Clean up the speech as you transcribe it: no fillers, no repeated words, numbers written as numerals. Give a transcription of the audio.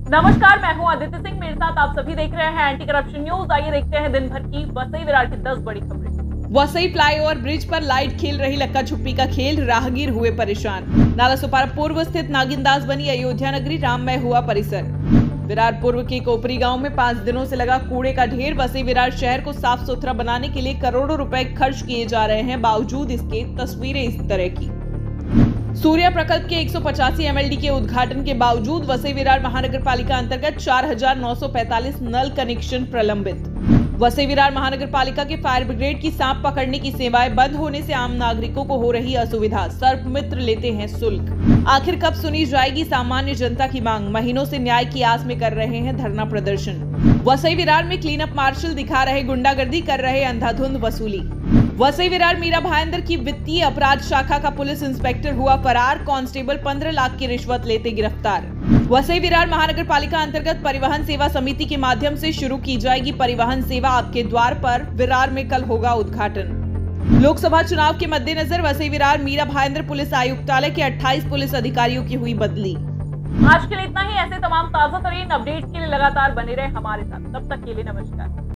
नमस्कार, मैं हूं अदिति सिंह। मेरे साथ आप सभी देख रहे हैं एंटी करप्शन न्यूज। आइए देखते हैं दिन भर की वसई विरार की 10 बड़ी खबरें। वसई फ्लाईओवर ब्रिज पर लाइट खेल रही लक्का छुप्पी का खेल, राहगीर हुए परेशान। नालासोपारा पूर्व स्थित नागिनदास बनी अयोध्या नगरी राममय हुआ परिसर। विरार पूर्व के कोपरी गांव में 5 दिनों से लगा कूड़े का ढेर। वसई विरार शहर को साफ सुथरा बनाने के लिए करोड़ों रुपए खर्च किए जा रहे हैं, बावजूद इसके तस्वीरें इस तरह की। सूर्या प्रकल्प के 185 एमएलडी के उद्घाटन के बावजूद वसई विरार महानगर पालिका अंतर्गत 4945 नल कनेक्शन प्रलंबित। वसई विरार महानगर पालिका के फायर ब्रिगेड की सांप पकड़ने की सेवाएं बंद होने से आम नागरिकों को हो रही असुविधा। सर्प मित्र लेते हैं शुल्क। आखिर कब सुनी जाएगी सामान्य जनता की मांग? महीनों से न्याय की आस में कर रहे हैं धरना प्रदर्शन। वसई विरार में क्लीन अप मार्शल दिखा रहे गुंडागर्दी, कर रहे अंधाधुंध वसूली। वसई विरार मीरा भाईंदर की वित्तीय अपराध शाखा का पुलिस इंस्पेक्टर हुआ फरार। कांस्टेबल 15 लाख की रिश्वत लेते गिरफ्तार। वसई विरार महानगर पालिका अंतर्गत परिवहन सेवा समिति के माध्यम से शुरू की जाएगी परिवहन सेवा आपके द्वार पर। विरार में कल होगा उद्घाटन। लोकसभा चुनाव के मद्देनजर वसई विरार मीरा भाईंदर पुलिस आयुक्तालय के 28 पुलिस अधिकारियों की हुई बदली। आज के लिए इतना ही। ऐसे तमाम ताजा तरीन अपडेट्स के लिए लगातार बने रहे हमारे साथ। तब तक के लिए नमस्कार।